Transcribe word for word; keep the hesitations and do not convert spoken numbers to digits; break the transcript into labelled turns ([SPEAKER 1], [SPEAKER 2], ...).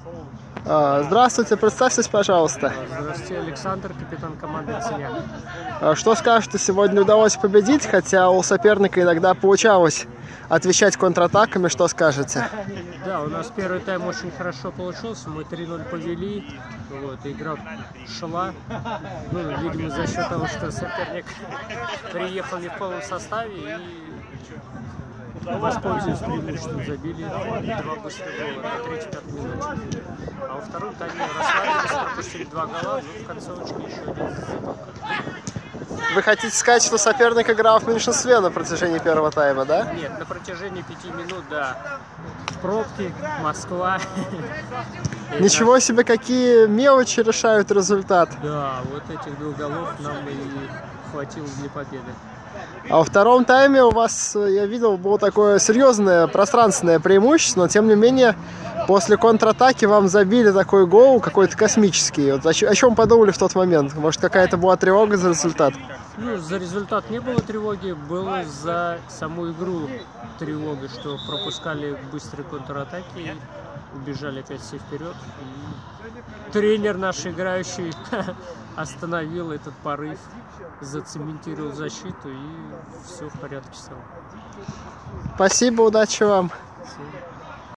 [SPEAKER 1] Здравствуйте, представьтесь, пожалуйста.
[SPEAKER 2] Здравствуйте, Александр, капитан команды «Циняк».
[SPEAKER 1] Что скажете, сегодня удалось победить, хотя у соперника иногда получалось отвечать контратаками, что скажете?
[SPEAKER 2] Да, у нас первый тайм очень хорошо получился, мы три ноль повели, вот, игра шла, ну, видимо, за счет того, что соперник приехал не в полном составе и воспользовались преимуществом, забили два быстрых гола на третьей-пятой минуте. А во втором тайме расслабились, пропустили два гола, но в концовочке еще один забил.
[SPEAKER 1] Вы хотите сказать, что соперник играл в меньшинстве на протяжении первого тайма, да?
[SPEAKER 2] Нет, на протяжении пяти минут, да. Пробки, Москва.
[SPEAKER 1] Ничего себе, какие мелочи решают результат.
[SPEAKER 2] Да, вот этих двух голов нам и хватило для победы.
[SPEAKER 1] А во втором тайме у вас, я видел, было такое серьезное пространственное преимущество, но тем не менее после контратаки вам забили такой гол, какой-то космический. Вот о чем подумали в тот момент? Может, какая-то была тревога за результат?
[SPEAKER 2] Ну, за результат не было тревоги, было за саму игру тревога, что пропускали быстрые контратаки, убежали опять все вперед. И тренер наш играющий остановил этот порыв, зацементировал защиту, и все в порядке стало.
[SPEAKER 1] Спасибо, удачи вам.
[SPEAKER 2] Спасибо.